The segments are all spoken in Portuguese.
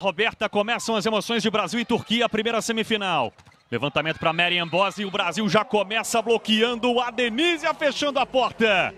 Roberta, começam as emoções de Brasil e Turquia, a primeira semifinal. Levantamento para Meryem Boz e o Brasil já começa bloqueando a Denizia, fechando a porta.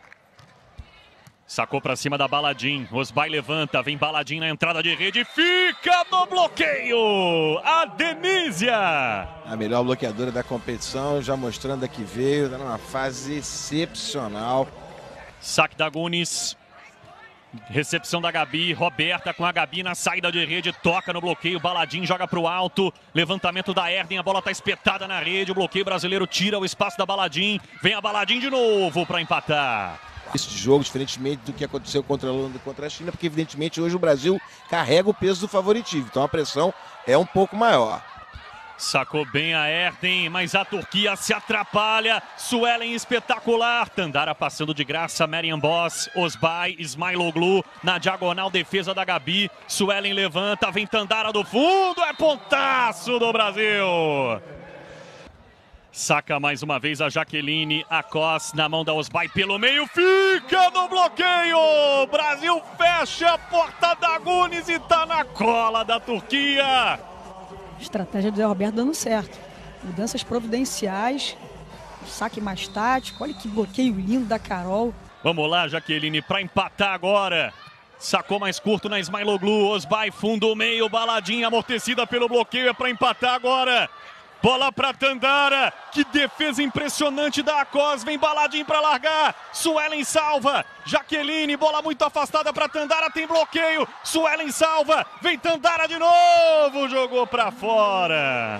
Sacou para cima da Baladin, Osbay levanta, vem Baladin na entrada de rede, fica no bloqueio, a Denizia. A melhor bloqueadora da competição, já mostrando que veio, está numa fase excepcional. Saque da Gunis. Recepção da Gabi, Roberta com a Gabi na saída de rede, toca no bloqueio, Baladin joga para o alto, levantamento da Erden, a bola está espetada na rede, o bloqueio brasileiro tira o espaço da Baladin, vem a Baladin de novo para empatar. Esse jogo, diferentemente do que aconteceu contra a Holanda e contra a China, porque evidentemente hoje o Brasil carrega o peso do favoritismo, então a pressão é um pouco maior. Sacou bem a Erden, mas a Turquia se atrapalha. Suelen espetacular. Tandara passando de graça. Meryem Boz, Osbay, Ismailoglu na diagonal, defesa da Gabi. Suelen levanta, vem Tandara do fundo. É pontaço do Brasil. Saca mais uma vez a Jaqueline. Akos na mão da Osbay pelo meio. Fica no bloqueio. Brasil fecha a porta da Gunis e tá na cola da Turquia. Estratégia do Zé Roberto dando certo. Mudanças providenciais, saque mais tático. Olha que bloqueio lindo da Carol. Vamos lá, Jaqueline, para empatar agora. Sacou mais curto na Ismailoglu. Osbay, fundo meio, Baladin amortecida pelo bloqueio. É para empatar agora. Bola para Tandara, que defesa impressionante da Akos, vem Baladin para largar, Suelen salva, Jaqueline, bola muito afastada para Tandara, tem bloqueio, Suelen salva, vem Tandara de novo, jogou para fora.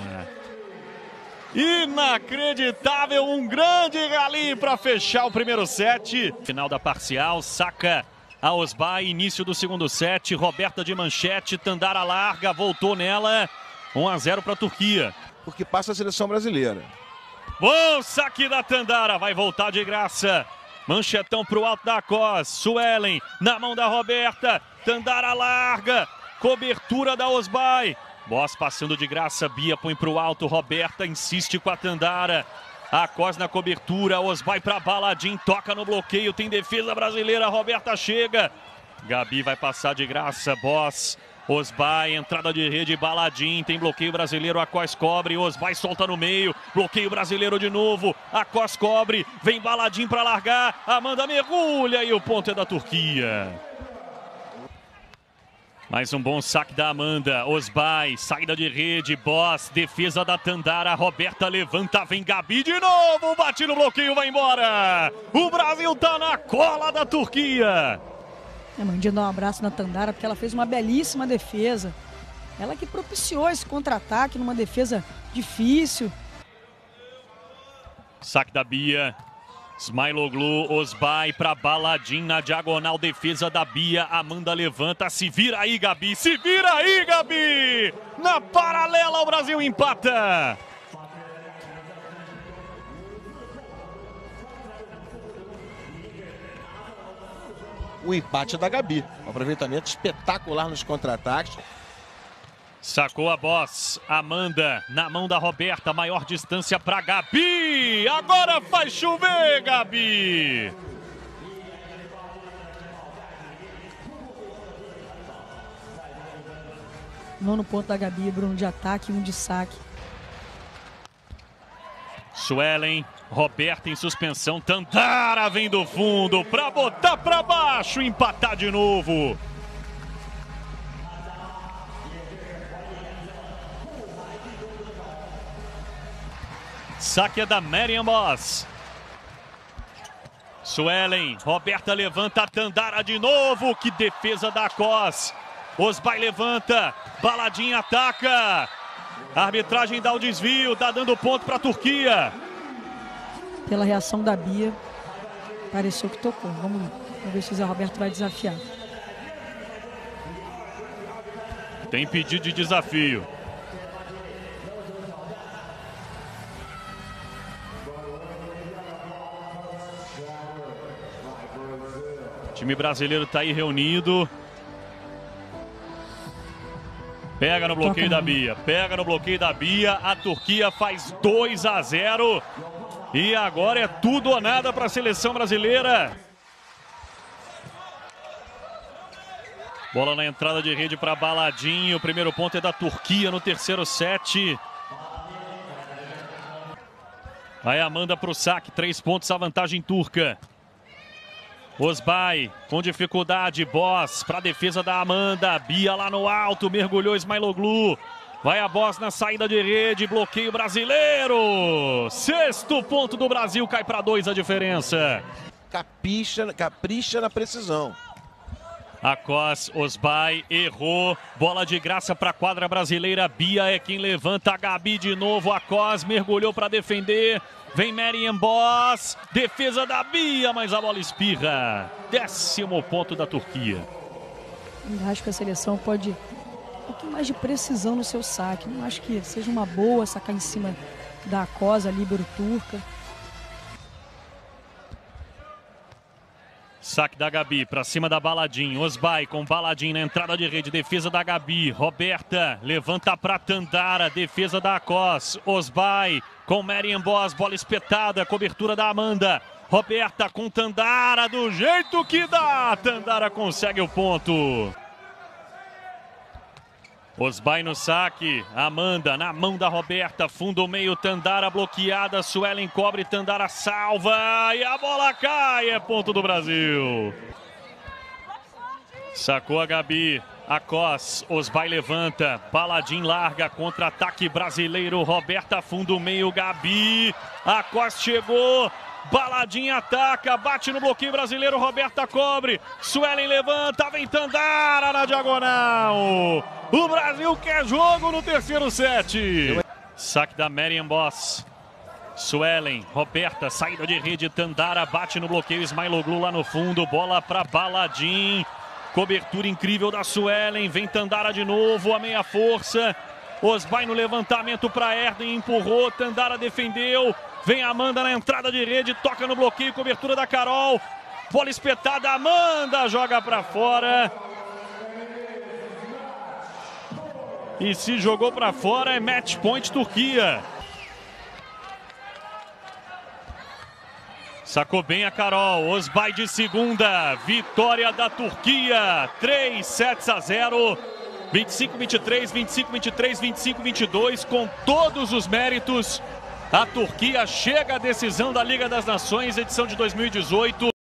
Inacreditável, um grande rally para fechar o primeiro set. Final da parcial, saca a Osbay, início do segundo set, Roberta de manchete, Tandara larga, voltou nela, 1-0 para a Turquia. Porque passa a seleção brasileira. Bom saque da Tandara, vai voltar de graça. Manchetão pro alto da Akos, Suelen na mão da Roberta, Tandara larga, cobertura da Osbay. Boz passando de graça, Bia põe pro alto, Roberta insiste com a Tandara. Akos na cobertura, Osbay pra Baladin, toca no bloqueio, tem defesa brasileira, Roberta chega. Gabi vai passar de graça, Boz. Osbay, entrada de rede, Baladin, tem bloqueio brasileiro, Akos cobre, Osbay solta no meio, bloqueio brasileiro de novo, Akos cobre, vem Baladin para largar, Amanda mergulha e o ponto é da Turquia. Mais um bom saque da Amanda, Osbay, saída de rede, Boz, defesa da Tandara, Roberta levanta, vem Gabi de novo, bate no bloqueio, vai embora. O Brasil tá na cola da Turquia. Mandando um abraço na Tandara, porque ela fez uma belíssima defesa. Ela que propiciou esse contra-ataque numa defesa difícil. Saque da Bia. Ismailoglu, Osbay para Baladin na diagonal, defesa da Bia. Amanda levanta, se vira aí, Gabi. Se vira aí, Gabi! Na paralela, o Brasil empata. O empate é da Gabi. Um aproveitamento espetacular nos contra-ataques. Sacou a Boz. Amanda na mão da Roberta. Maior distância para Gabi. Agora faz chover, Gabi. Nono ponto da Gabi, Bruno, de ataque e um de saque. Suelen, Roberta em suspensão, Tandara vem do fundo para botar para baixo, empatar de novo. Saque é da Meryem Boz. Suelen, Roberta levanta, Tandara de novo, que defesa da Akos. Osbay levanta, Baladin ataca. A arbitragem dá o desvio, tá dando ponto para a Turquia. Pela reação da Bia, pareceu que tocou. Vamos ver se o Zé Roberto vai desafiar. Tem pedido de desafio. O time brasileiro tá aí reunido. Pega no bloqueio da Bia, pega no bloqueio da Bia, a Turquia faz 2-0 e agora é tudo ou nada para a seleção brasileira. Bola na entrada de rede para Baladinho. O primeiro ponto é da Turquia no terceiro set. Aí Amanda para o saque. 3 pontos a vantagem turca. Özbay com dificuldade. Boss para a defesa da Amanda. Bia lá no alto. Mergulhou Ismailoglu. Vai a Boss na saída de rede. Bloqueio brasileiro. 6º ponto do Brasil. Cai para 2 a diferença. Capricha na precisão. Akos, Özbay errou, bola de graça para a quadra brasileira. Bia é quem levanta, a Gabi de novo. Akos mergulhou para defender, vem Mariam Boss, defesa da Bia, mas a bola espirra. 10º ponto da Turquia. Eu acho que a seleção pode um pouquinho mais de precisão no seu saque. Não acho que seja uma boa sacar em cima da Akos, a líbero turca. Saque da Gabi para cima da Baladinho. Özbay com Baladinho na entrada de rede. Defesa da Gabi. Roberta levanta para Tandara. Defesa da Akos. Özbay com Mariam Boss. Bola espetada. Cobertura da Amanda. Roberta com Tandara. Do jeito que dá. Tandara consegue o ponto. Özbay no saque, Amanda na mão da Roberta, fundo meio, Tandara bloqueada, Suelen cobre, Tandara salva e a bola cai, é ponto do Brasil. Sacou a Gabi, Akos, Özbay levanta, Baladinho larga, contra-ataque brasileiro, Roberta fundo meio, Gabi, Akos chegou, Baladinho ataca, bate no bloqueio brasileiro, Roberta cobre, Suelen levanta, vem Tandara na diagonal. O Brasil quer jogo no terceiro set. Saque da Mariam Boss. Suelen, Roberta, saída de rede, Tandara bate no bloqueio, Ismailoglu lá no fundo, bola para Baladinho. Cobertura incrível da Suelen, vem Tandara de novo, a meia força. Özbay no levantamento para Erden, empurrou, Tandara defendeu. Vem Amanda na entrada de rede, toca no bloqueio, cobertura da Carol. Bola espetada, Amanda joga para fora. E se jogou para fora é match point Turquia. Sacou bem a Carol, Özbay de segunda, vitória da Turquia, 3-0, 25-23, 25-23, 25-22, com todos os méritos. A Turquia chega à decisão da Liga das Nações, edição de 2018.